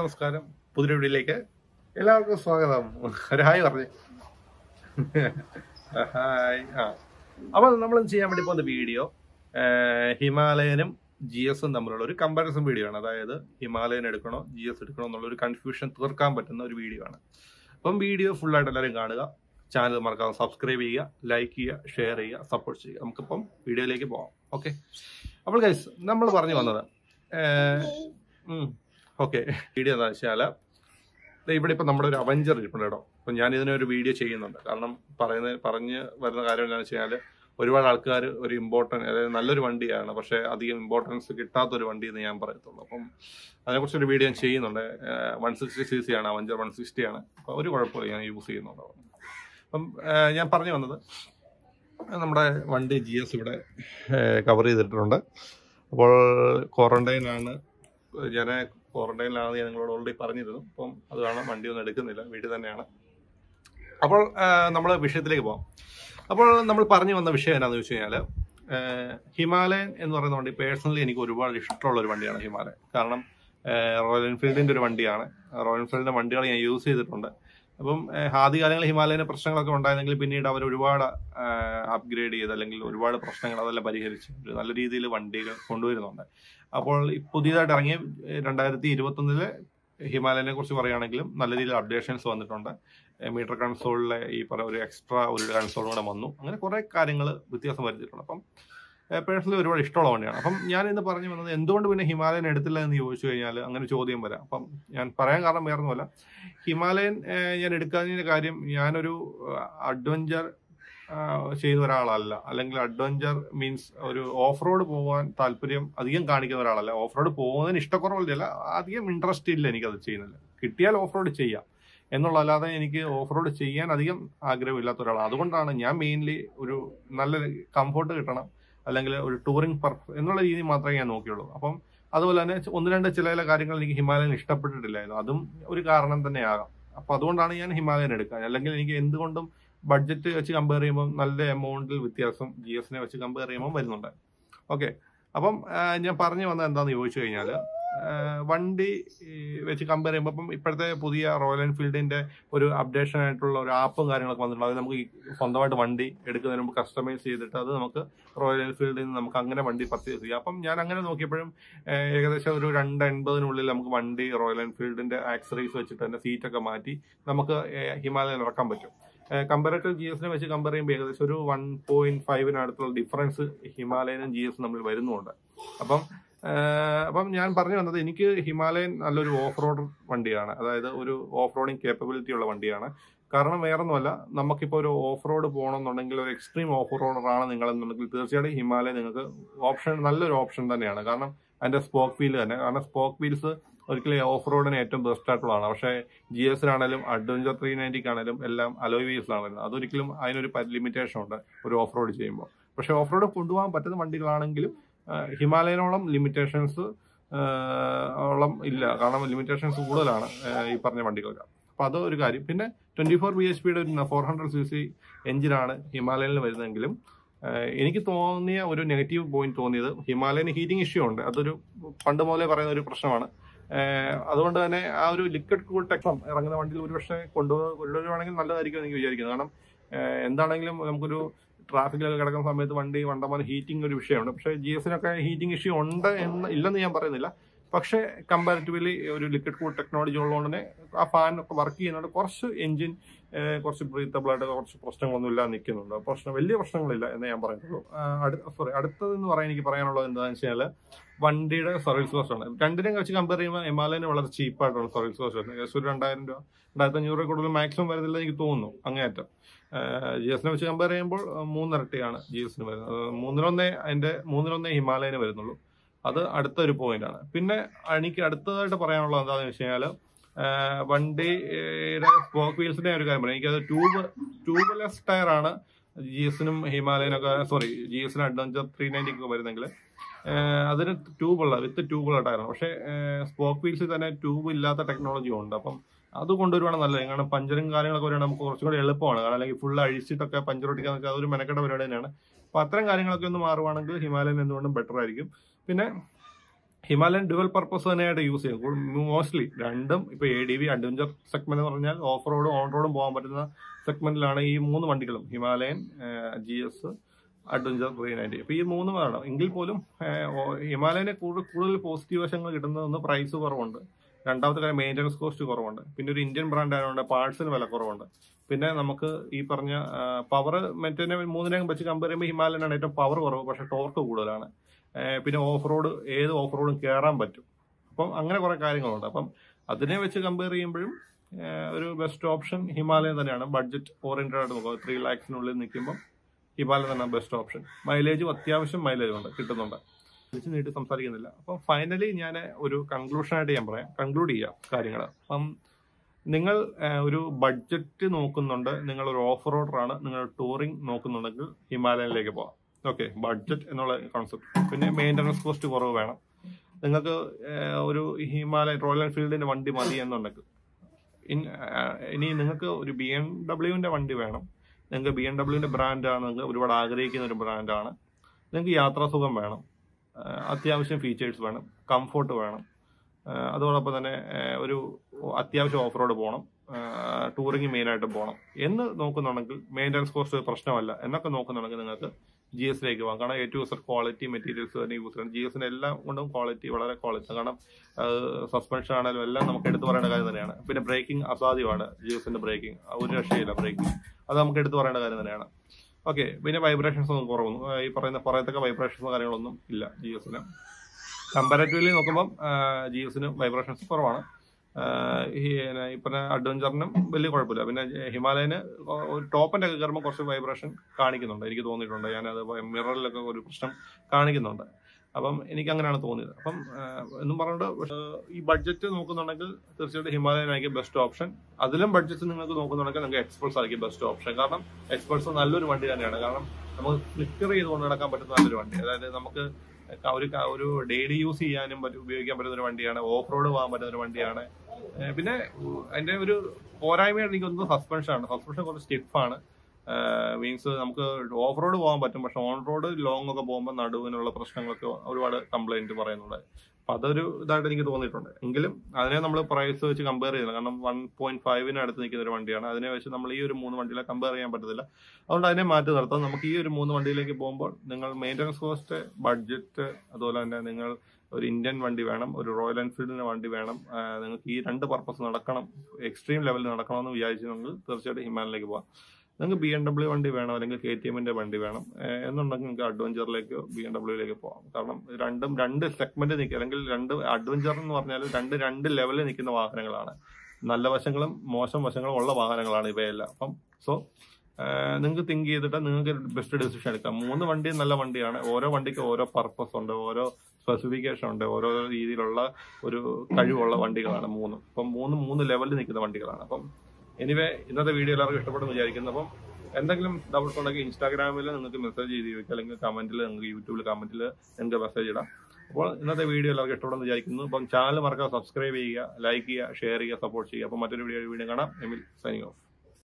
നമസ്കാരം. പുതിയ വീഡിയോയിലേക്ക് എല്ലാവർക്കും സ്വാഗതം. ഒരു ഹായ് പറഞ്ഞേ. ഹായ്. അപ്പോൾ നമ്മൾ ചെയ്യാൻ വേണ്ടി പോകുന്ന വീഡിയോ ഹിമാലയനും GS തമ്മിലുള്ള ഒരു കമ്പാരിസൺ വീഡിയോ ആണ്. അതായത് ഹിമാലയൻ എടുക്കണോ GS എടുക്കണോ എന്നുള്ളൊരു കൺഫ്യൂഷൻ തീർക്കാൻ പറ്റുന്ന ഒരു വീഡിയോ ആണ്. അപ്പം വീഡിയോ ഫുള്ളായിട്ട് എല്ലാവരും കാണുക. ചാനൽ മറക്കാതെ സബ്സ്ക്രൈബ് ചെയ്യുക, ലൈക്ക് ചെയ്യുക, ഷെയർ ചെയ്യുക, സപ്പോർട്ട് ചെയ്യുക. നമുക്കിപ്പം വീഡിയോയിലേക്ക് പോകാം. ഓക്കെ. അപ്പോൾ ഗൈസ്, നമ്മൾ പറഞ്ഞു വന്നത് ഓക്കെ വീഡിയോ എന്താണെന്ന് വെച്ചാൽ ഇവിടെ ഇപ്പം നമ്മുടെ ഒരു അവഞ്ചർ ഇരിപ്പുണ്ട് കേട്ടോ. അപ്പം ഞാൻ ഇതിനൊരു വീഡിയോ ചെയ്യുന്നുണ്ട്. കാരണം പറഞ്ഞ് വരുന്ന കാര്യം എന്താണെന്ന് വെച്ചാൽ ഒരുപാട് ആൾക്കാർ ഒരു ഇമ്പോർട്ടൻറ്റ്, അതായത് നല്ലൊരു വണ്ടിയാണ്, പക്ഷേ അധികം ഇമ്പോർട്ടൻസ് കിട്ടാത്തൊരു വണ്ടി എന്ന് ഞാൻ പറയത്തുള്ളൂ. അപ്പം അതിനെക്കുറിച്ചൊരു വീഡിയോ ഞാൻ ചെയ്യുന്നുണ്ട്. 160cc ആണ്, അവഞ്ചർ 160 ആണ്. അപ്പോൾ ഒരു കുഴപ്പമില്ല, ഞാൻ യൂസ് ചെയ്യുന്നുണ്ട്. അപ്പം ഞാൻ പറഞ്ഞു വന്നത് നമ്മുടെ വണ്ടി GS ഇവിടെ കവർ ചെയ്തിട്ടുണ്ട്. അപ്പോൾ ക്വാറന്റൈനിലാണ്, ഞാൻ ക്വാറന്റൈനിലാണ് ഞാൻ നിങ്ങളോട് ഓൾറെഡി പറഞ്ഞിരുന്നു. അപ്പം അത് കാരണം വണ്ടിയൊന്നും എടുക്കുന്നില്ല, വീട്ടിൽ തന്നെയാണ്. അപ്പോൾ നമ്മൾ വിഷയത്തിലേക്ക് പോകാം. അപ്പോൾ നമ്മൾ പറഞ്ഞു വന്ന വിഷയം എന്താണെന്ന് വെച്ച് കഴിഞ്ഞാൽ ഹിമാലയൻ എന്ന് പറയുന്ന വണ്ടി പേഴ്സണലി എനിക്ക് ഒരുപാട് ഇഷ്ടമുള്ള ഒരു വണ്ടിയാണ് ഹിമാലയൻ. കാരണം റോയൽ എൻഫീൽഡിൻ്റെ ഒരു വണ്ടിയാണ്. റോയൽ എൻഫീൽഡിൻ്റെ വണ്ടികൾ ഞാൻ യൂസ് ചെയ്തിട്ടുണ്ട്. അപ്പം ആദ്യകാലങ്ങളിൽ ഹിമാലയന് പ്രശ്നങ്ങളൊക്കെ ഉണ്ടായിരുന്നെങ്കിൽ പിന്നീട് അവർ ഒരുപാട് അപ്ഗ്രേഡ് ചെയ്ത് അല്ലെങ്കിൽ ഒരുപാട് പ്രശ്നങ്ങൾ അതെല്ലാം പരിഹരിച്ച് ഒരു നല്ല രീതിയിൽ വണ്ടികൾ കൊണ്ടുവരുന്നുണ്ട്. അപ്പോൾ പുതിയതായിട്ട് ഇറങ്ങിയ 2021 ഹിമാലയനെ കുറിച്ച് പറയുകയാണെങ്കിലും നല്ല രീതിയിൽ അപ്ഡേഷൻസ് വന്നിട്ടുണ്ട്. മീറ്റർ കൺസോളിലെ ഈ പറയുന്ന ഒരു എക്സ്ട്രാ ഒരു കൺസോളും കൂടെ വന്നു. അങ്ങനെ കുറേ കാര്യങ്ങൾ വ്യത്യാസം വരുത്തിയിട്ടുണ്ട്. അപ്പം പേഴ്സണലി ഒരുപാട് ഇഷ്ടമുള്ള വണ്ടിയാണ്. അപ്പം ഞാൻ ഇന്ന് പറഞ്ഞു വന്നത് എന്തുകൊണ്ട് പിന്നെ ഹിമാലയൻ എടുത്തില്ല എന്ന് ചോദിച്ചു കഴിഞ്ഞാൽ അങ്ങനെ ചോദ്യം വരാം. അപ്പം ഞാൻ പറയാൻ കാരണം വേറൊന്നുമല്ല, ഹിമാലയൻ ഞാൻ എടുക്കാതിൻ്റെ കാര്യം, ഞാനൊരു അഡ്വഞ്ചർ ചെയ്യുന്ന ഒരാളല്ല. അല്ലെങ്കിൽ അഡ്വഞ്ചർ മീൻസ് ഒരു ഓഫ് റോഡ് പോകാൻ താല്പര്യം അധികം കാണിക്കുന്ന ഒരാളല്ല. ഓഫ് റോഡ് പോകുന്നതിന് ഇഷ്ടക്കുറവില്ല, അധികം ഇൻട്രസ്റ്റ് ഇല്ല എനിക്കത് ചെയ്യുന്നില്ല. കിട്ടിയാൽ ഓഫ് റോഡ് ചെയ്യാം എന്നുള്ളതല്ലാതെ എനിക്ക് ഓഫ് റോഡ് ചെയ്യാൻ അധികം ആഗ്രഹമില്ലാത്ത ഒരാളാണ്. അതുകൊണ്ടാണ് ഞാൻ മെയിൻലി ഒരു നല്ല കംഫോർട്ട് കിട്ടണം, അല്ലെങ്കിൽ ഒരു ടൂറിംഗ് പർപ്പസ് എന്നുള്ള രീതി മാത്രമേ ഞാൻ നോക്കിയുള്ളൂ. അപ്പം അതുപോലെ തന്നെ ഒന്ന് രണ്ട് ചില കാര്യങ്ങൾ എനിക്ക് ഹിമാലയൻ ഇഷ്ടപ്പെട്ടിട്ടില്ലായിരുന്നു. അതും ഒരു കാരണം തന്നെയാകാം. അപ്പം അതുകൊണ്ടാണ് ഞാൻ ഹിമാലയൻ എടുക്കുക. അല്ലെങ്കിൽ എനിക്ക് എന്തുകൊണ്ടും ബഡ്ജറ്റ് വെച്ച് കമ്പയർ ചെയ്യുമ്പോൾ നല്ല എമൗണ്ടിൽ വ്യത്യാസം GS-നെ വെച്ച് കമ്പയർ ചെയ്യുമ്പോൾ വരുന്നുണ്ട്. ഓക്കെ. അപ്പം ഞാൻ പറഞ്ഞു വന്നത് എന്താണെന്ന് ചോദിച്ചു കഴിഞ്ഞാൽ വണ്ടി വെച്ച് കമ്പയർ ചെയ്യുമ്പോൾ ഇപ്പം ഇപ്പോഴത്തെ പുതിയ റോയൽ എൻഫീൽഡിൻ്റെ ഒരു അപ്ഡേഷൻ ആയിട്ടുള്ള ഒരു ആപ്പും കാര്യങ്ങളൊക്കെ വന്നിട്ടുണ്ട്. അത് നമുക്ക് സ്വന്തമായിട്ട് വണ്ടി എടുക്കുന്നതിന് മുമ്പ് കസ്റ്റമൈസ് ചെയ്തിട്ട് അത് നമുക്ക് റോയൽ എൻഫീൽഡിൽ നിന്ന് നമുക്ക് അങ്ങനെ വണ്ടി പർച്ചേസ് ചെയ്യാം. അപ്പം ഞാൻ അങ്ങനെ നോക്കിയപ്പോഴും ഏകദേശം ഒരു 280-നുള്ളിൽ നമുക്ക് വണ്ടി റോയൽ എൻഫീൽഡിൻ്റെ ആക്സറീസ് വെച്ചിട്ട് തന്നെ സീറ്റൊക്കെ മാറ്റി നമുക്ക് ഹിമാലയൻ ഇറക്കാൻ പറ്റും. കമ്പാരറ്റീവ് GS-നെ വെച്ച് കമ്പയർ ചെയ്യുമ്പോൾ ഏകദേശം ഒരു 1.5-നടുത്തുള്ള ഡിഫറൻസ് ഹിമാലയനും GS-ഉം തമ്മിൽ വരുന്നുണ്ട്. അപ്പം ഞാൻ പറഞ്ഞു വന്നത് എനിക്ക് ഹിമാലയൻ നല്ലൊരു ഓഫ് റോഡ് വണ്ടിയാണ്. അതായത് ഒരു ഓഫ് റോഡിങ് കേപ്പബിലിറ്റി ഉള്ള വണ്ടിയാണ്. കാരണം വേറൊന്നുമല്ല, നമുക്കിപ്പോൾ ഒരു ഓഫ് റോഡ് പോകണമെന്നുണ്ടെങ്കിൽ, ഒരു എക്സ്ട്രീം ഓഫ് റോഡറാണ് നിങ്ങളെന്നുണ്ടെങ്കിൽ തീർച്ചയായിട്ടും ഹിമാലയൻ നിങ്ങൾക്ക് നല്ലൊരു ഓപ്ഷൻ തന്നെയാണ്. കാരണം അതിൻ്റെ സ്പോക്ക് വീൽ തന്നെ, കാരണം സ്പോക്ക് വീൽസ് ഒരിക്കലും ഓഫ് റോഡിന് ഏറ്റവും ബെസ്റ്റ് ആയിട്ടുള്ളതാണ്. പക്ഷേ GS-നാണേലും അഡ്വഞ്ചർ 390-ക്കാണേലും എല്ലാം അലോയ് വീൽസിലാണ് വരുന്നത്. അതൊരിക്കലും അതിനൊരു ലിമിറ്റേഷൻ ഉണ്ട് ഒരു ഓഫ് റോഡ് ചെയ്യുമ്പോൾ. പക്ഷേ ഓഫ് റോഡ് കൊണ്ടുപോകാൻ പറ്റുന്ന വണ്ടികളാണെങ്കിലും ഹിമാലയനോളം ലിമിറ്റേഷൻസ് ഓളം ഇല്ല. കാരണം ലിമിറ്റേഷൻസ് കൂടുതലാണ് ഈ പറഞ്ഞ വണ്ടികൾക്ക്. അപ്പോൾ അതൊരു കാര്യം. പിന്നെ 24 bhp-യുടെ ഒരു 400cc എഞ്ചിനാണ് ഹിമാലയനിൽ വരുന്നതെങ്കിലും എനിക്ക് തോന്നിയ ഒരു നെഗറ്റീവ് പോയിന്റ് തോന്നിയത്, ഹിമാലയന് ഹീറ്റിംഗ് ഇഷ്യൂ ഉണ്ട്. അതൊരു പണ്ട് മുതലേ പറയുന്ന ഒരു പ്രശ്നമാണ്. അതുകൊണ്ട് തന്നെ ആ ഒരു ലിക്വിഡ് കൂൾ ടെക്നം ഇറങ്ങുന്ന വണ്ടിയിൽ ഒരുപക്ഷെ കൊണ്ടുവരുവാണെങ്കിൽ നല്ലതായിരിക്കും എനിക്ക് വിചാരിക്കുന്നത്. കാരണം എന്താണെങ്കിലും നമുക്കൊരു ട്രാഫിക്കിലൊക്കെ കിടക്കുന്ന സമയത്ത് വണ്ടി വണ്ടമാനം ഹീറ്റിംഗ് ഒരു വിഷയമുണ്ട്. പക്ഷേ GS-നൊക്കെ ഹീറ്റിംഗ് ഇഷ്യൂ ഉണ്ട് ഇല്ലെന്ന് ഞാൻ പറയുന്നില്ല. പക്ഷേ കമ്പാരിറ്റീവ്ലി ഒരു ലിക്വിഡ് കൂൾ ടെക്നോളജി ഉള്ളതുകൊണ്ട് തന്നെ ആ ഫാനൊക്കെ വർക്ക് ചെയ്യുന്നുണ്ട്. കുറച്ച് എഞ്ചിൻ കുറച്ച് ബ്രീത്തബിളായിട്ട് കുറച്ച് പ്രശ്നങ്ങളൊന്നും ഇല്ലാതെ നിൽക്കുന്നുണ്ട്. വലിയ പ്രശ്നങ്ങളില്ല എന്ന് ഞാൻ പറയുന്നുള്ളൂ. അടുത്തതെന്ന് പറയാൻ എനിക്ക് പറയാനുള്ളത് എന്താണെന്ന് വെച്ചാൽ വണ്ടിയുടെ സർവീസ് കോസ്റ്റ് ആണ്. രണ്ടിനെയും വെച്ച് കമ്പയർ ചെയ്യുമ്പോൾ ഹിമാലയന് വളരെ ചീപ്പായിട്ടുള്ള സർവീസ് കോസ്റ്റ് വരുന്നത്. ഏകദേശം ഒരു 2000 രൂപ 2500 കൂടുതൽ മാക്സിമം വരുന്നില്ല എനിക്ക് തോന്നുന്നു അങ്ങേയറ്റം. GS-നെ വെച്ച് കമ്പയർ ചെയ്യുമ്പോൾ 3 ഇരട്ടിയാണ് GS-ന് വരുന്നത്. 3-1 ഹിമാലയന് വരുന്നുള്ളൂ. അത് അടുത്തൊരു പോയിന്റാണ്. പിന്നെ എനിക്ക് അടുത്തതായിട്ട് പറയാനുള്ളത് എന്താണെന്ന് വെച്ച് കഴിഞ്ഞാൽ വണ്ടിയുടെ സ്പോക്ക് വീൽസിന്റെ ഒരു കാര്യം പറയാം. എനിക്കത് ട്യൂബ്ലെസ് ടയറാണ് GS-നും ഹിമാലയനൊക്കെ GS-ന് അഡ്വഞ്ചർ 390 വരുന്നെങ്കിൽ അതിന് വിത്ത് ട്യൂബുള്ള ടയറാണ്. പക്ഷേ സ്പോക്ക് വീൽസിൽ തന്നെ ട്യൂബ് ഇല്ലാത്ത ടെക്നോളജി ഉണ്ട്. അപ്പം അത് കൊണ്ടുവരുവാണ് നല്ലത്. കാരണം പഞ്ചറും കാര്യങ്ങളൊക്കെ വരുവാണെങ്കിൽ നമുക്ക് കുറച്ചും കൂടി എളുപ്പമാണ്. കാരണം അല്ലെങ്കിൽ ഫുൾ അഴിച്ചിട്ടൊക്കെ പഞ്ചർ ഒട്ടിക്കാന്ന് വെച്ചാൽ അതൊരു മെനക്കെട്ട പരിപാടി തന്നെയാണ്. അപ്പോൾ അത്തരം കാര്യങ്ങളൊക്കെ ഒന്ന് മാറുവാണെങ്കിൽ ഹിമാലയൻ എന്തുകൊണ്ടും ബെറ്റർ ആയിരിക്കും. പിന്നെ ഹിമാലയൻ ഡുവൽ പർപ്പസ് തന്നെയായിട്ട് യൂസ് ചെയ്യും മോസ്റ്റ്ലി. രണ്ടും ഇപ്പൊ ADV അഡ്വഞ്ചർ സെഗ്മെന്റ് എന്ന് പറഞ്ഞാൽ ഓഫ് റോഡും ഓൺ റോഡും പോകാൻ പറ്റുന്ന സെഗ്മെന്റിലാണ് ഈ 3 വണ്ടികളും, ഹിമാലയൻ, GS, അഡ്വഞ്ചർ 390. ഇപ്പൊ ഈ 3 വേണം എങ്കിൽ പോലും ഹിമാലയനെ കൂടുതൽ പോസിറ്റീവ് വശങ്ങൾ കിട്ടുന്നത് പ്രൈസ് കുറവുണ്ട്, രണ്ടാമത്തെ കാര്യം മെയിൻ്റനൻസ് കോസ്റ്റ് കുറവുണ്ട്, പിന്നെ ഒരു ഇന്ത്യൻ ബ്രാൻഡ് ആയതുകൊണ്ട് പാർട്സിന് വില കുറവുണ്ട്, പിന്നെ നമുക്ക് ഈ പറഞ്ഞ പവർ മറ്റേ 3നെയും വെച്ച് കമ്പയർ ചെയ്യുമ്പോൾ ഹിമാലയനാണ് ഏറ്റവും പവർ കുറവ്, പക്ഷെ ടോർക്ക് കൂടുതലാണ്. പിന്നെ ഓഫ് റോഡ് ഏത് ഓഫ് റോഡും കയറാൻ പറ്റും. അപ്പം അങ്ങനെ കുറെ കാര്യങ്ങളുണ്ട്. അപ്പം അതിനെ വെച്ച് കമ്പയർ ചെയ്യുമ്പോഴും ഒരു ബെസ്റ്റ് ഓപ്ഷൻ ഹിമാലയൻ തന്നെയാണ്. ബഡ്ജറ്റ് ഓറിയന്റഡ് ആയിട്ട് നോക്കുക, 3 lakhs നിൽക്കുമ്പോൾ ഹിമാലയൻ തന്നെ ബെസ്റ്റ് ഓപ്ഷൻ. മൈലേജും അത്യാവശ്യം മൈലേജ് ഉണ്ട്, കിട്ടുന്നുണ്ട്. തിരിച്ച് നീട്ടി സംസാരിക്കുന്നില്ല. അപ്പം ഫൈനലി ഞാൻ ഒരു കൺക്ലൂഷനായിട്ട് ഞാൻ പറയാം, കൺക്ലൂഡ് ചെയ്യാം കാര്യങ്ങൾ. അപ്പം നിങ്ങൾ ഒരു ബഡ്ജറ്റ് നോക്കുന്നുണ്ട്, നിങ്ങൾ ഒരു ഓഫ് റോഡറാണ്, നിങ്ങൾ ടൂറിംഗ് നോക്കുന്നുണ്ടെങ്കിൽ ഹിമാലയനിലേക്ക് പോകാം. ഓക്കെ, ബഡ്ജറ്റ് എന്നുള്ള കോൺസെപ്റ്റ്. പിന്നെ മെയിൻ്റനൻസ് കോസ്റ്റ് കുറവ് വേണം. നിങ്ങൾക്ക് ഒരു ഹിമാലയൻ റോയൽ എൻഫീൽഡിന്റെ വണ്ടി മതി എന്നുണ്ടെങ്കിൽ ഇനി നിങ്ങൾക്ക് ഒരു BMW വണ്ടി വേണം. നിങ്ങൾക്ക് BMW ബ്രാൻഡാണ്, നിങ്ങൾക്ക് ഒരുപാട് ആഗ്രഹിക്കുന്ന ഒരു ബ്രാൻഡാണ്. നിങ്ങൾക്ക് യാത്രാസുഖം വേണം, അത്യാവശ്യം ഫീച്ചേഴ്സ് വേണം, കംഫോർട്ട് വേണം, അതോടൊപ്പം തന്നെ ഒരു അത്യാവശ്യം ഓഫ് റോഡ് പോകണം, ടൂറിങ് മെയിനായിട്ട് പോകണം എന്ന് നോക്കുന്നുണ്ടെങ്കിൽ മെയിൻ്റനൻസ് കോസ്റ്റ് പ്രശ്നമല്ല എന്നൊക്കെ നോക്കുന്നുണ്ടെങ്കിൽ നിങ്ങൾക്ക് GSലേക്ക് പോകാം. കാരണം A to Z quality materials തന്നെ യൂസ് ചെയ്യണം. GSന് എല്ലാം കൊണ്ടും ക്വാളിറ്റി, വളരെ ക്വാളിറ്റി. കാരണം സസ്പെൻഷൻ ആണെങ്കിലും എല്ലാം നമുക്ക് എടുത്തു പറയേണ്ട കാര്യം തന്നെയാണ്. പിന്നെ ബ്രേക്കിംഗ് അസാധ്യമാണ്, GSന്റെ ബ്രേക്കിംഗ് ഒരു രക്ഷയില്ല. ബ്രേക്കിംഗ് അത് നമുക്ക് എടുത്തു പറയേണ്ട കാര്യം തന്നെയാണ്. ഓക്കെ, പിന്നെ വൈബ്രേഷൻസ് ഒന്നും കുറവൊന്നും ഈ പറയത്തക്ക വൈബ്രേഷൻസ് കാര്യങ്ങളൊന്നും ഇല്ല GSന്. കമ്പാരറ്റീവ്ലി നോക്കുമ്പം GSന് വൈബ്രേഷൻസ് കുറവാണ്. ഇപ്പൊ അഡ്വഞ്ചറിനും വലിയ കുഴപ്പമില്ല. പിന്നെ ഹിമാലയന് ടോപ്പിന്റെ ഒക്കെ കയറുമ്പോൾ കുറച്ച് വൈബ്രേഷൻ കാണിക്കുന്നുണ്ട്, എനിക്ക് തോന്നിയിട്ടുണ്ട്. ഞാനത് മിററിലൊക്കെ ഒരു പ്രശ്നം കാണിക്കുന്നുണ്ട്. അപ്പം എനിക്ക് അങ്ങനെയാണ് തോന്നിയത്. അപ്പം എന്നും പറഞ്ഞിട്ട് ഈ ബഡ്ജറ്റ് നോക്കുന്നുണ്ടെങ്കിൽ തീർച്ചയായിട്ടും ഹിമാലയൻ ആയിരിക്കും ബെസ്റ്റ് ഓപ്ഷൻ. അതിലും ബഡ്ജറ്റ് നിങ്ങൾക്ക് നോക്കുന്നുണ്ടെങ്കിൽ നിങ്ങൾക്ക് എക്സ്പൾസ് ആയിരിക്കും ബെസ്റ്റ് ഓപ്ഷൻ. കാരണം എക്സ്പൾസ് നല്ലൊരു വണ്ടി തന്നെയാണ്. കാരണം നമുക്ക് ഫ്ലിക്കർ ചെയ്തുകൊണ്ട് നടക്കാൻ പറ്റുന്ന നല്ലൊരു വണ്ടി. അതായത് നമുക്ക് ഒരു ഡെയിലി യൂസ് ചെയ്യാനും ഉപയോഗിക്കാൻ പറ്റുന്ന ഒരു വണ്ടിയാണ്, ഓഫ് റോഡ് പോകാൻ പറ്റുന്ന ഒരു വണ്ടിയാണ്. പിന്നെ അതിന്റെ ഒരു പോരായ്മയായിട്ട് എനിക്ക് തോന്നുന്നത് സസ്പെൻഷൻ കുറച്ച് സ്റ്റിഫാണ്. മീൻസ് നമുക്ക് ഓഫ് റോഡ് പോകാൻ പറ്റും, പക്ഷെ ഓൺ റോഡ് ലോങ് ഒക്കെ പോകുമ്പോൾ നടുവിനുള്ള പ്രശ്നങ്ങളൊക്കെ ഒരുപാട് കംപ്ലൈന്റ് പറയുന്നുണ്ട്. അപ്പൊ അതൊരു ഇതായിട്ട് എനിക്ക് തോന്നിയിട്ടുണ്ട്. എങ്കിലും അതിനെ നമ്മൾ പ്രൈസ് വെച്ച് കമ്പയർ ചെയ്യുന്നത്, കാരണം 1.5 അടുത്ത് നിൽക്കുന്ന ഒരു വണ്ടിയാണ്. അതിനെ വെച്ച് നമ്മൾ ഈ ഒരു 3 വണ്ടിയിലെ കമ്പയർ ചെയ്യാൻ പറ്റത്തില്ല. അതുകൊണ്ട് അതിനെ മാറ്റി നിർത്താം. നമുക്ക് ഈ ഒരു 3 വണ്ടിയിലേക്ക് പോകുമ്പോൾ നിങ്ങൾ മെയിൻ്റനൻസ് കോസ്റ്റ്, ബഡ്ജറ്റ്, അതുപോലെ തന്നെ നിങ്ങൾ ഒരു ഇന്ത്യൻ വണ്ടി വേണം, ഒരു റോയൽ എൻഫീൽഡിന്റെ വണ്ടി വേണം. നിങ്ങൾക്ക് ഈ 2 പർപ്പസ് നടക്കണം, എക്സ്ട്രീം ലെവലിൽ നടക്കണമെന്ന് വിചാരിച്ചെങ്കിൽ തീർച്ചയായിട്ടും ഹിമാലയനിലേക്ക് പോകാം. നിങ്ങൾക്ക് BMW വണ്ടി വേണം, അല്ലെങ്കിൽ KTMന്റെ വണ്ടി വേണം എന്നുണ്ടെങ്കിൽ നിങ്ങൾക്ക് അഡ്വഞ്ചറിലേക്കോ BMWയിലേക്ക് പോകാം. കാരണം രണ്ടും 2 സെഗ്മെന്റ് നിൽക്കുക, അല്ലെങ്കിൽ 2 അഡ്വഞ്ചർ എന്ന് പറഞ്ഞാൽ 2 ലെവലിൽ നിൽക്കുന്ന വാഹനങ്ങളാണ്. നല്ല വശങ്ങളും മോശം വശങ്ങളും ഉള്ള വാഹനങ്ങളാണ് ഇവയെല്ലാം. അപ്പം നിങ്ങൾക്ക് തിങ്ക് ചെയ്തിട്ട് നിങ്ങൾക്ക് ബെസ്റ്റ് ഡിസിഷൻ എടുക്കാം. 3 വണ്ടിയും നല്ല വണ്ടിയാണ്. ഓരോ വണ്ടിക്ക് ഓരോ പർപ്പസ് ഉണ്ട്, ഓരോ സ്പെസിഫിക്കേഷൻ ഉണ്ട്, ഓരോ രീതിയിലുള്ള ഒരു കഴിവുള്ള വണ്ടികളാണ് 3. അപ്പം 3 ലെവലിൽ നിൽക്കുന്ന വണ്ടികളാണ്. അപ്പം എനിവേ ഇന്നത്തെ വീഡിയോ എല്ലാവർക്കും ഇഷ്ടപ്പെടുന്നു വിചാരിക്കുന്നു. അപ്പം എന്തെങ്കിലും ഡൗട്ട്സ് ഉണ്ടെങ്കിൽ ഇൻസ്റ്റാഗ്രാമിൽ നിങ്ങൾക്ക് മെസ്സേജ് ചെയ്ത് ചോദിക്കുക, അല്ലെങ്കിൽ കമന്റിൽ, നിങ്ങൾക്ക് യൂട്യൂബിൽ കമന്റിൽ നിങ്ങൾക്ക് മെസ്സേജ് ഇടാം. അപ്പോൾ ഇന്നത്തെ വീഡിയോ എല്ലാവർക്കും ഇഷ്ടപ്പെടുന്നു വിചാരിക്കുന്നു. അപ്പം ചാനൽ മറക്കാതെ സബ്സ്ക്രൈബ് ചെയ്യുക, ലൈക്ക് ചെയ്യുക, ഷെയർ ചെയ്യുക, സപ്പോർട്ട് ചെയ്യുക. അപ്പം മറ്റൊരു വീഡിയോ കാണാം. Emil signing of.